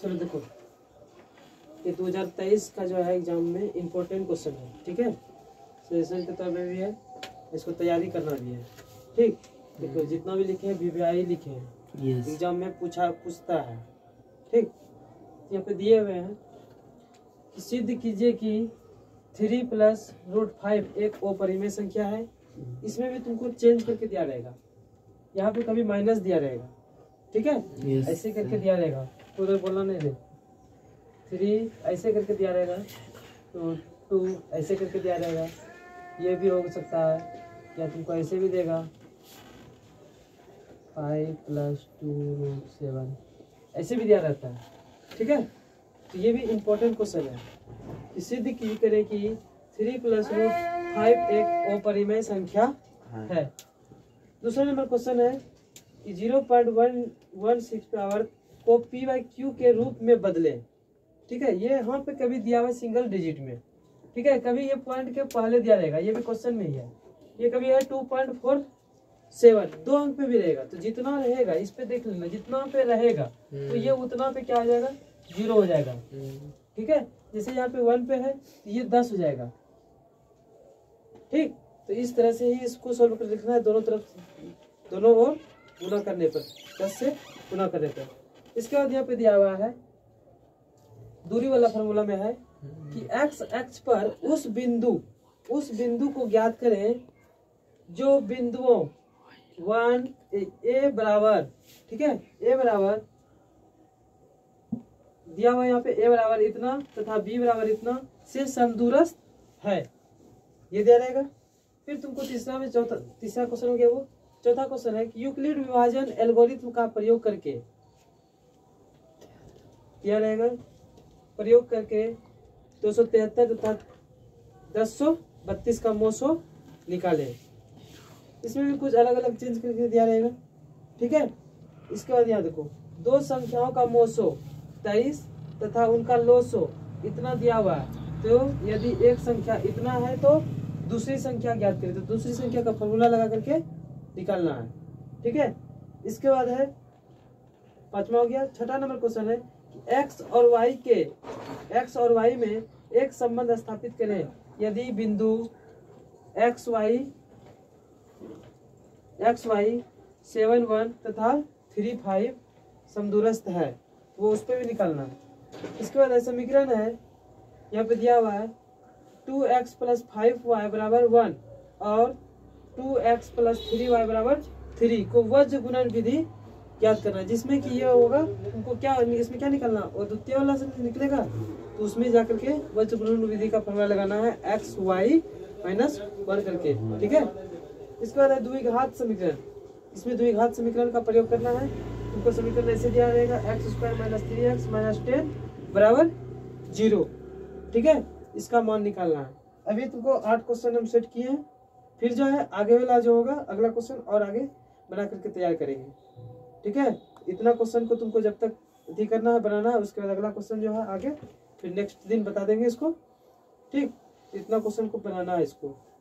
चलो देखो, ये 2023 का जो है एग्जाम में इम्पोर्टेंट क्वेश्चन है, ठीक है, सेशन के तौर पे भी है, इसको तैयारी करना भी है, ठीक। देखो जितना भी लिखे हैं VVI लिखे हैं, एग्जाम में पूछता है, ठीक। यहाँ पे दिए हुए हैं कि सिद्ध कीजिए कि 3 + √5 एक अपरिमेय संख्या है। इसमें भी तुमको चेंज करके दिया रहेगा, यहाँ पे कभी माइनस दिया रहेगा, ठीक है, ऐसे करके दिया रहेगा, तो उधर बोलना नहीं रे। 3 ऐसे करके दिया रहेगा, तो 2 ऐसे करके दिया रहेगा, ये भी हो सकता है, या तुमको ऐसे भी देगा 5 + 2√7 ऐसे भी दिया रहता है, ठीक है। तो ये भी इम्पोर्टेंट क्वेश्चन है कि सिद्ध की करें कि 3 + √5 एक अपरिमेय संख्या है। दूसरा नंबर क्वेश्चन है कि 0.116 पावर को p/q के रूप में बदले, ठीक है। ये यहाँ पे कभी दिया हुआ सिंगल डिजिट में, ठीक है, कभी ये पॉइंट के पहले दिया रहेगा, ये भी क्वेश्चन में ही है। ये कभी है 2.47 2 अंक पे भी रहेगा, तो जितना रहेगा इस पे देख लेना, जितना पे रहेगा तो ये उतना पे क्या हो जाएगा, 0 हो जाएगा, ठीक है। जैसे यहाँ पे 1 पे है तो ये 10 हो जाएगा, ठीक। तो इस तरह से ही इसको सोल्व कर लिखना है, दोनों तरफ, दोनों ओर गुना करने पर, 10 से गुना करने पर। इसके बाद यहाँ पे दिया हुआ है दूरी वाला फॉर्मूला में है कि x अक्ष पर उस बिंदु को ज्ञात करें जो बिंदुओं 1 a बराबर, ठीक है, a बराबर दिया हुआ यहाँ पे a बराबर इतना तथा b बराबर इतना से समदूरस्थ है, ये दिया रहेगा। फिर तुमको तीसरा क्वेश्चन हो गया, वो चौथा क्वेश्चन है कि यूक्लिड विभाजन एल्गोरिथम का प्रयोग करके दिया रहेगा, प्रयोग करके 273 तथा 1032 का मोसो निकाले। इसमें भी कुछ अलग अलग चेंज करके दिया रहेगा, ठीक है। इसके बाद यहाँ देखो, दो संख्याओं का मोसो 23 तथा उनका लोसो इतना दिया हुआ है, तो यदि एक संख्या इतना है तो दूसरी संख्या ज्ञात करें, तो दूसरी संख्या का फॉर्मूला लगा करके निकालना है, ठीक है। इसके बाद है पांचवा हो गया। छठा नंबर क्वेश्चन है कि x और y में एक संबंध स्थापित करें यदि बिंदु x y 7 1 तथा 3 5 समदूरस्थ है, वो उस पर भी निकालना है। इसके बाद ऐसा समीकरण है, यहाँ पे दिया हुआ है 2x + 5y = 1 और 2x + 3y = 3 को वज्र गुणन विधि याद करना है, जिसमें कि ये होगा उनको क्या, इसमें क्या निकालना, और द्वितीय वाला से निकलेगा तो उसमें जाकर के वज्र गुणन विधि का फॉर्मूला लगाना है xy - 1 करके, ठीक है। इसके बाद है द्विघात समीकरण, इसमें द्विघात समीकरण का प्रयोग करना है। तुमको समीकरण ऐसे दिया रहेगा x² - 3x - 10 = 0, ठीक है। इसका मान निकालना है। अभी तुमको 8 क्वेश्चन हम सेट किए हैं, फिर जो है आगे वाला जो होगा अगला क्वेश्चन और आगे बना करके तैयार करेंगे, ठीक है। इतना क्वेश्चन को तुमको जब तक अभी करना है, बनाना है, उसके बाद अगला क्वेश्चन जो है आगे फिर नेक्स्ट दिन बता देंगे इसको, ठीक। इतना क्वेश्चन को बनाना है इसको।